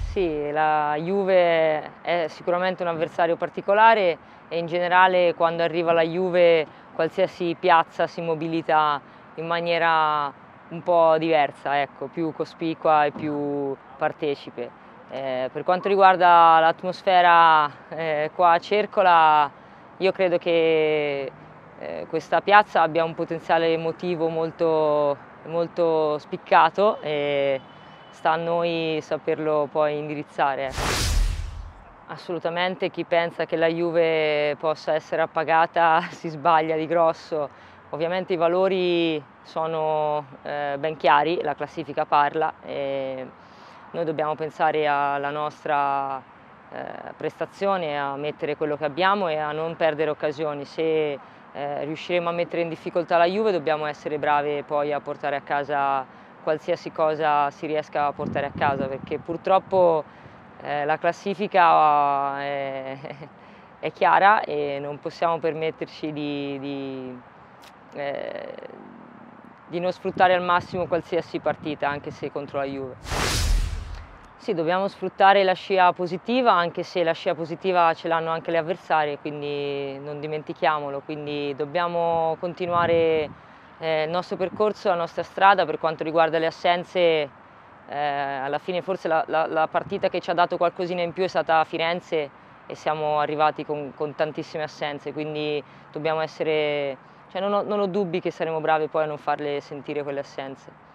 Sì, la Juve è sicuramente un avversario particolare e in generale quando arriva la Juve qualsiasi piazza si mobilita in maniera un po' diversa, ecco, più cospicua e più partecipe. Per quanto riguarda l'atmosfera qua a Cercola, io credo che questa piazza abbia un potenziale emotivo molto spiccato e sta a noi saperlo poi indirizzare, ecco. Assolutamente, chi pensa che la Juve possa essere appagata si sbaglia di grosso. Ovviamente i valori sono ben chiari, la classifica parla e noi dobbiamo pensare alla nostra prestazione, a mettere quello che abbiamo e a non perdere occasioni. Se riusciremo a mettere in difficoltà la Juve dobbiamo essere bravi poi a portare a casa qualsiasi cosa si riesca a portare a casa, perché purtroppo la classifica è chiara e non possiamo permetterci eh, di non sfruttare al massimo qualsiasi partita, anche se contro la Juve. Sì, dobbiamo sfruttare la scia positiva, anche se la scia positiva ce l'hanno anche le avversarie, quindi non dimentichiamolo. Quindi dobbiamo continuare il nostro percorso, la nostra strada. Per quanto riguarda le assenze, alla fine forse la partita che ci ha dato qualcosina in più è stata a Firenze e siamo arrivati con tantissime assenze, quindi dobbiamo essere, cioè non ho dubbi che saremo bravi poi a non farle sentire quelle assenze.